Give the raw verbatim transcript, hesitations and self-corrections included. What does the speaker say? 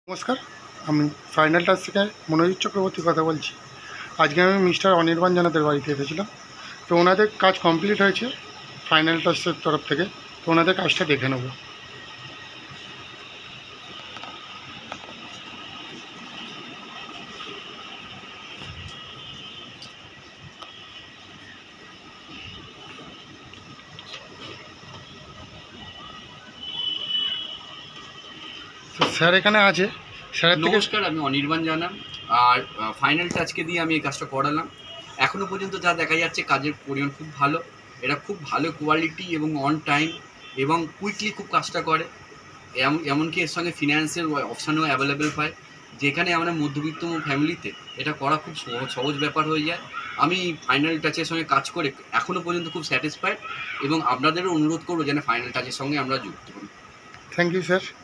নমস্কার, আমি final touch থেকে মনোজিৎ চক্রবর্তী কথা বলছি। আজকে আমি মিস্টার অনির্বাণ জানাদের বাড়িতে এসেছিলাম। তো ওনাদের কাজ কমপ্লিট হয়েছে ফাইনাল টাচের তরফ থেকে। তো ওনাদের কাজটা দেখে নেব। তো স্যার এখানে আছে। স্যারের থেকে নমস্কার, আমি অনির্বাণ জানাম। আর ফাইনাল টাচকে দিয়ে আমি এই কাজটা করালাম। এখনও পর্যন্ত যা দেখা যাচ্ছে কাজের পরিমাণ খুব ভালো। এটা খুব ভালো কোয়ালিটি এবং অন টাইম এবং কুইকলি খুব কাজটা করে। এমন এমনকি এর সঙ্গে ফিনান্সের অপশানও অ্যাভেলেবেল পায়, যেখানে আমরা মধ্যবিত্ত ফ্যামিলিতে এটা করা খুব সহজ সহজ ব্যাপার হয়ে যায়। আমি ফাইনাল টাচের সঙ্গে কাজ করে এখনও পর্যন্ত খুব স্যাটিসফাইড এবং আপনাদেরও অনুরোধ করবো যেন ফাইনাল টাচের সঙ্গে আমরা যুক্ত হই। Thank you sir.